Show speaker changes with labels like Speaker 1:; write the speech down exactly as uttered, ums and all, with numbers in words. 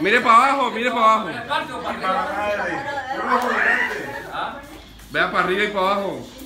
Speaker 1: Mire para abajo, mire para abajo. Vea para arriba y para abajo.